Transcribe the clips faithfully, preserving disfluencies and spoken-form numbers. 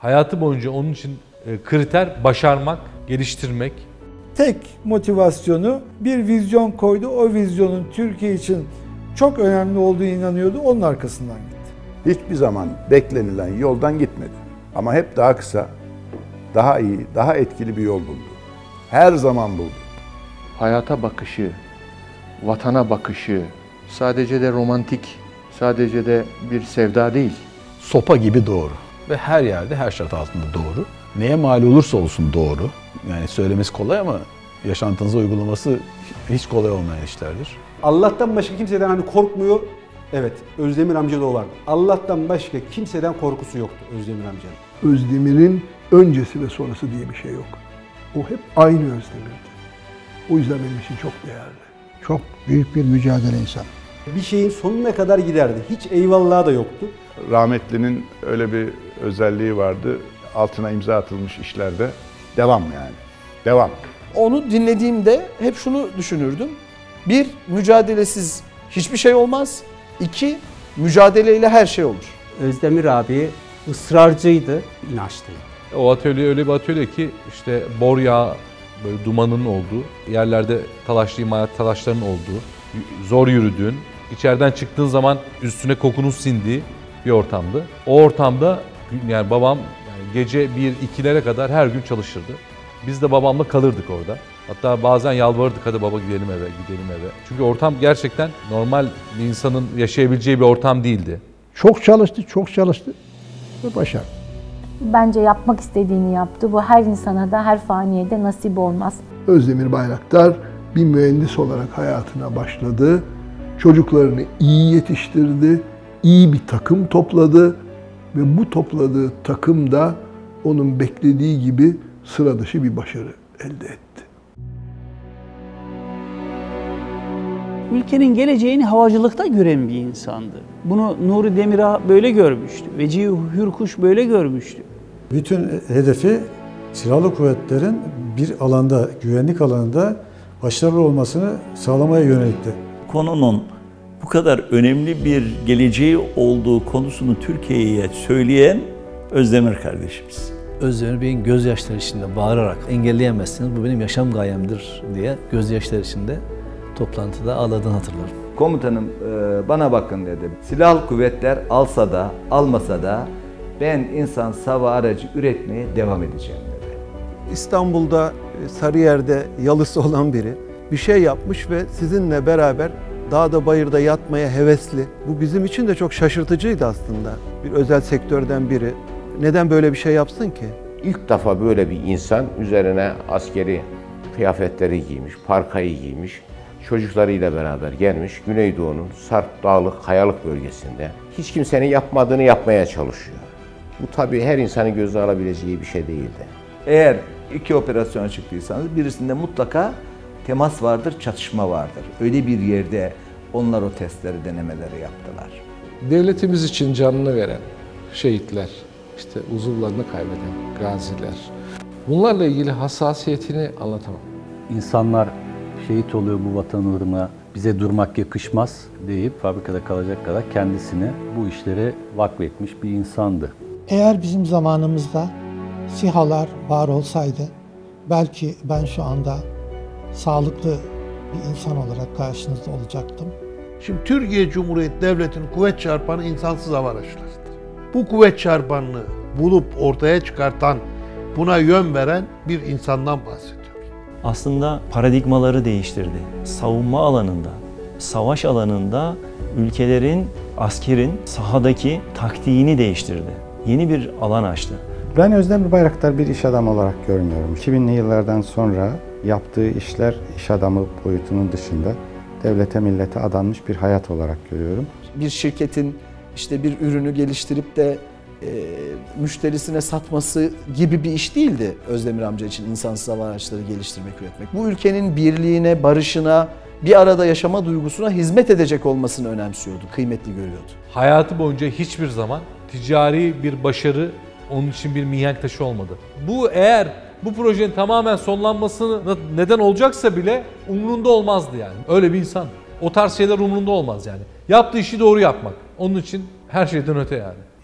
Hayatı boyunca onun için kriter başarmak, geliştirmek. Tek motivasyonu bir vizyon koydu. O vizyonun Türkiye için çok önemli olduğu inanıyordu. Onun arkasından gitti. Hiçbir zaman beklenilen yoldan gitmedi. Ama hep daha kısa, daha iyi, daha etkili bir yol buldu. Her zaman buldu. Hayata bakışı, vatana bakışı sadece de romantik, sadece de bir sevda değil. Sopa gibi doğru ve her yerde, her şart altında doğru. Neye mal olursa olsun doğru. Yani söylemesi kolay ama yaşantınıza uygulaması hiç kolay olmayan işlerdir. Allah'tan başka kimseden hani korkmuyor. Evet, Özdemir amcada o vardı. Allah'tan başka kimseden korkusu yoktu Özdemir amcanın. Özdemir'in öncesi ve sonrası diye bir şey yok. O hep aynı Özdemir'di. O yüzden benim için çok değerli. Çok büyük bir mücadele insanı. Bir şeyin sonuna kadar giderdi. Hiç eyvallahı da yoktu. Rahmetlinin öyle bir özelliği vardı. Altına imza atılmış işlerde devam yani. Devam. Onu dinlediğimde hep şunu düşünürdüm. Bir, mücadelesiz hiçbir şey olmaz. İki, mücadeleyle her şey olur. Özdemir abi ısrarcıydı, inançlıydı. O atölye öyle bir atölye ki işte bor yağı, böyle dumanın olduğu, yerlerde talaşlı imalat talaşların olduğu, zor yürüdüğün, içeriden çıktığın zaman üstüne kokunun sindiği bir ortamdı. O ortamda yani babam yani gece bir ikilere kadar her gün çalışırdı. Biz de babamla kalırdık orada. Hatta bazen yalvarırdık, hadi baba gidelim eve, gidelim eve. Çünkü ortam gerçekten normal bir insanın yaşayabileceği bir ortam değildi. Çok çalıştı, çok çalıştı ve başardı. Bence yapmak istediğini yaptı. Bu her insana da, her faniye de nasip olmaz. Özdemir Bayraktar bir mühendis olarak hayatına başladı. Çocuklarını iyi yetiştirdi, iyi bir takım topladı ve bu topladığı takım da onun beklediği gibi sıra dışı bir başarı elde etti. Ülkenin geleceğini havacılıkta gören bir insandı. Bunu Nuri Demirağ böyle görmüştü. Vecihi Hürkuş böyle görmüştü. Bütün hedefi silahlı kuvvetlerin bir alanda, güvenlik alanında başarılı olmasını sağlamaya yönelikti. Konunun bu kadar önemli bir geleceği olduğu konusunu Türkiye'ye söyleyen Özdemir kardeşimiz. Özdemir Bey'in gözyaşları içinde bağırarak engelleyemezsiniz, bu benim yaşam gayemdir diye gözyaşları içinde toplantıda ağladığını hatırlarım. Komutanım bana bakın dedi. Silahlı kuvvetler alsa da almasa da ben insan hava aracı üretmeye devam edeceğim dedi. İstanbul'da, Sarıyer'de yalısı olan biri bir şey yapmış ve sizinle beraber dağda bayırda yatmaya hevesli. Bu bizim için de çok şaşırtıcıydı aslında. Bir özel sektörden biri. Neden böyle bir şey yapsın ki? İlk defa böyle bir insan üzerine askeri kıyafetleri giymiş, parkayı giymiş, çocuklarıyla beraber gelmiş Güneydoğu'nun Sarp Dağlık Kayalık bölgesinde hiç kimsenin yapmadığını yapmaya çalışıyor. Bu tabii her insanın göze alabileceği bir şey değildi. Eğer iki operasyona çıktıysanız birisinde mutlaka temas vardır, çatışma vardır. Öyle bir yerde onlar o testleri, denemeleri yaptılar. Devletimiz için canını veren şehitler, işte uzuvlarını kaybeden gaziler. Bunlarla ilgili hassasiyetini anlatamam. İnsanlar şehit oluyor bu vatan uğruna, bize durmak yakışmaz deyip fabrikada kalacak kadar kendisini bu işlere vakfetmiş bir insandı. Eğer bizim zamanımızda SİHA'lar var olsaydı belki ben şu anda sağlıklı bir insan olarak karşınızda olacaktım. Şimdi Türkiye Cumhuriyeti Devleti'nin kuvvet çarpanı insansız hava araçlarıdır. Bu kuvvet çarpanını bulup ortaya çıkartan, buna yön veren bir insandan bahsediyoruz. Aslında paradigmaları değiştirdi. Savunma alanında, savaş alanında ülkelerin, askerin sahadaki taktiğini değiştirdi. Yeni bir alan açtı. Ben Özdemir Bayraktar bir iş adamı olarak görmüyorum. iki binli yıllardan sonra yaptığı işler iş adamı boyutunun dışında devlete, millete adanmış bir hayat olarak görüyorum. Bir şirketin işte bir ürünü geliştirip de e, müşterisine satması gibi bir iş değildi Özdemir amca için insansız hava araçları geliştirmek, üretmek. Bu ülkenin birliğine, barışına, bir arada yaşama duygusuna hizmet edecek olmasını önemsiyordu, kıymetli görüyordu. Hayatı boyunca hiçbir zaman ticari bir başarı onun için bir mihenk taşı olmadı. Bu eğer bu projenin tamamen sonlanmasına neden olacaksa bile umrunda olmazdı yani. Öyle bir insan. O tarz şeyler umrunda olmaz yani. Yaptığı işi doğru yapmak. Onun için her şeyden öte yani.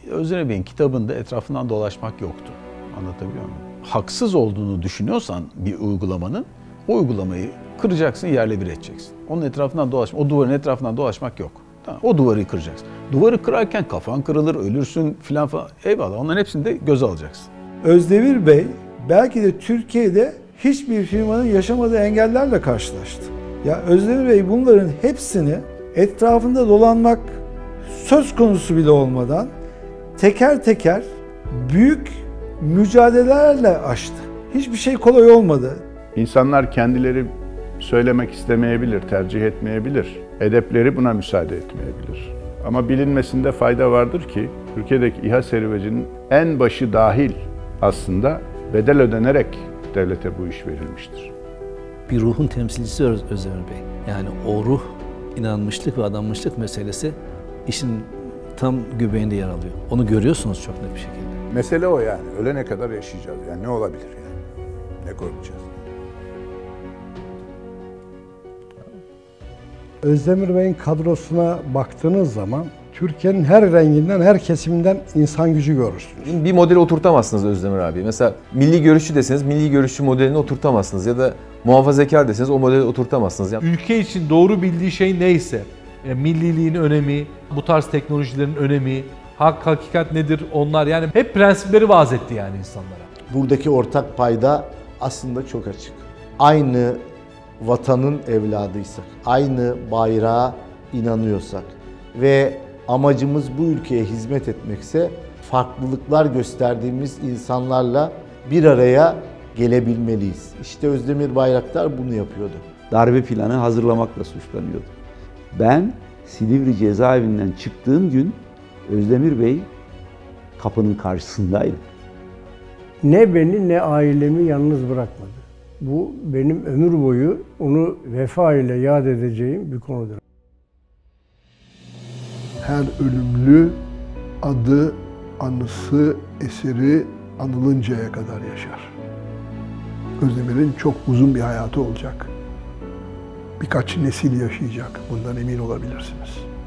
Özdemir Bey'in kitabında etrafından dolaşmak yoktu. Anlatabiliyor muyum? Haksız olduğunu düşünüyorsan bir uygulamanın, o uygulamayı kıracaksın, yerle bir edeceksin. Onun etrafından dolaşmak, o duvarın etrafından dolaşmak yok. Tamam, o duvarı kıracaksın. Duvarı kırarken kafan kırılır, ölürsün filan falan. Eyvallah, onların hepsini de göze alacaksın. Özdemir Bey belki de Türkiye'de hiçbir firmanın yaşamadığı engellerle karşılaştı. Ya Özdemir Bey bunların hepsini etrafında dolanmak söz konusu bile olmadan teker teker büyük mücadelelerle aştı. Hiçbir şey kolay olmadı. İnsanlar kendileri söylemek istemeyebilir, tercih etmeyebilir. Edepleri buna müsaade etmeyebilir. Ama bilinmesinde fayda vardır ki Türkiye'deki İHA serüvecinin en başı dahil aslında bedel ödenerek devlete bu iş verilmiştir. Bir ruhun temsilcisi Özdemir Bey. Yani o ruh, inanmışlık ve adanmışlık meselesi işin tam göbeğinde yer alıyor. Onu görüyorsunuz çok net bir şekilde. Mesele o yani. Ölene kadar yaşayacağız. Yani ne olabilir yani? Ne korkacağız? Özdemir Bey'in kadrosuna baktığınız zaman Türkiye'nin her renginden, her kesiminden insan gücü görürsünüz. Bir modeli oturtamazsınız Özdemir abi. Mesela milli görüşçü deseniz milli görüşçü modelini oturtamazsınız ya da muhafazakar deseniz o modeli oturtamazsınız. Yani ülke için doğru bildiği şey neyse, e, milliliğin önemi, bu tarz teknolojilerin önemi, hak, hakikat nedir onlar, yani hep prensipleri vaaz etti yani insanlara. Buradaki ortak payda aslında çok açık. Aynı vatanın evladıysak, aynı bayrağa inanıyorsak ve amacımız bu ülkeye hizmet etmekse farklılıklar gösterdiğimiz insanlarla bir araya gelebilmeliyiz. İşte Özdemir Bayraktar bunu yapıyordu. Darbe planı hazırlamakla suçlanıyordu. Ben Silivri cezaevinden çıktığım gün Özdemir Bey kapının karşısındaydı. Ne beni ne ailemi yalnız bırakmadı. Bu benim ömür boyu onu vefa ile yad edeceğim bir konudur. Her ölümlü adı, anısı, eseri anılıncaya kadar yaşar. Özdemir'in çok uzun bir hayatı olacak. Birkaç nesil yaşayacak. Bundan emin olabilirsiniz.